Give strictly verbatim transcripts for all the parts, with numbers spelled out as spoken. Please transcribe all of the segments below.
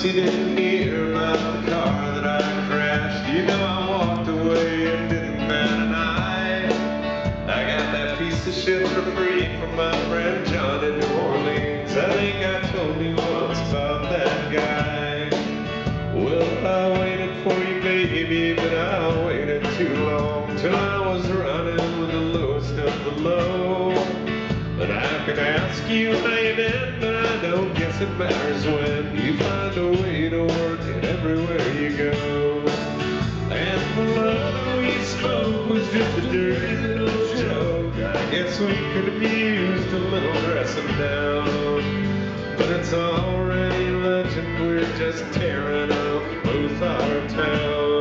you didn't hear about the car that I crashed. You know I walked away and didn't bat an eye. I got that piece of shit for free from my friend John in New Orleans. I think I told you once about that guy. Well, I waited for you, baby, but I waited too long, till I was running with the lowest of the low. And I could ask you how you did, but I don't guess it matters when you find a way to work it everywhere you go. And the love we spoke was just a dirty little joke. I guess we could have used a little dressing down, but it's already legend, we're just tearing up both our towns.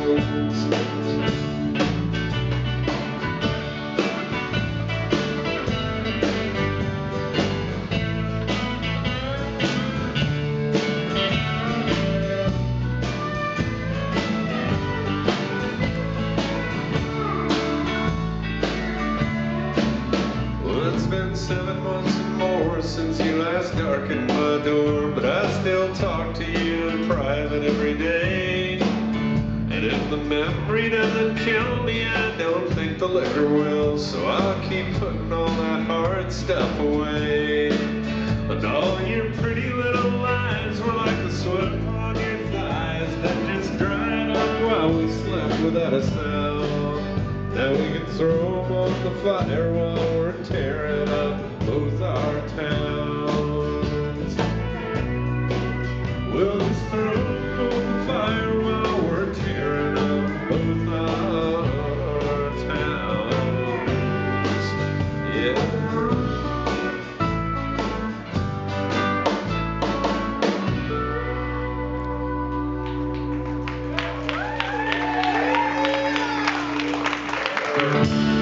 It's been seven months and more since you last darkened my door, but I still talk to you in private every day. And if the memory doesn't kill me, I don't think the liquor will, so I'll keep putting all that hard stuff away. And all your pretty little lies were like the sweat on your thighs that just dried up while we slept without a sound. Now we can throw them on the fire while we're tearing up both our towns. We'll just throw them on the fire while we're tearing up both our towns. Yeah. Thank you.